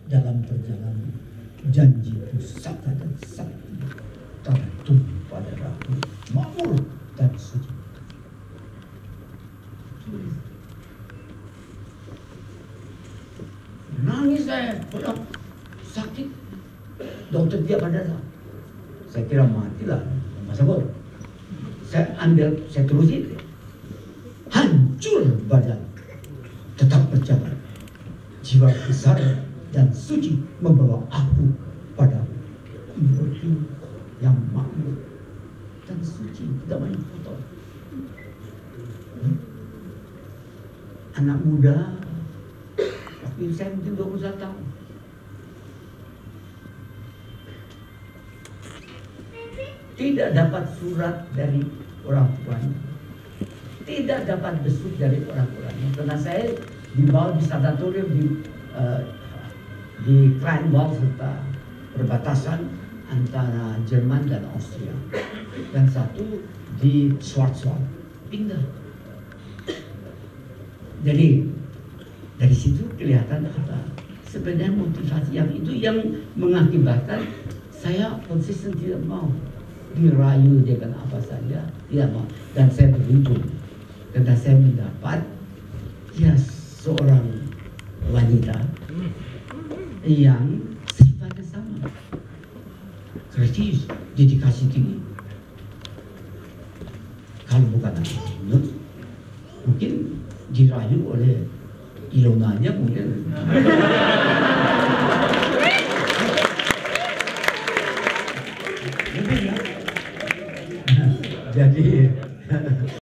dalam perjalanan janji pusaka dan sakti tertutup pada ragu, makmur dan suci. Nangis saya, udah sakit. Dokter dia pada datang. Saya kira matilah, masa bodoh. Saya terusin. Hancur badan, tetap berjalan. Jiwa besar dan suci membawa aku pada ibu yang makmur dan suci, damai kotor. Anak muda, tapi saya mungkin 21 tahun. Tidak dapat surat dari orang tuanya, tidak dapat besuk dari orang-orangnya, karena saya dibawa di sanatorium di Kleinwald serta perbatasan antara Jerman dan Austria, dan satu di Schwarzwald, pindah. Jadi dari situ kelihatan apa sebenarnya motivasi yang itu yang mengakibatkan saya konsisten tidak mau dirayu dengan apa saja, tidak mau. Dan saya beruntung karena saya mendapat ya seorang wanita yang sifatnya sama, kritis, dedikasi tinggi. Kalau bukan anak mungkin dirayu oleh Ilonanya mungkin. Jadi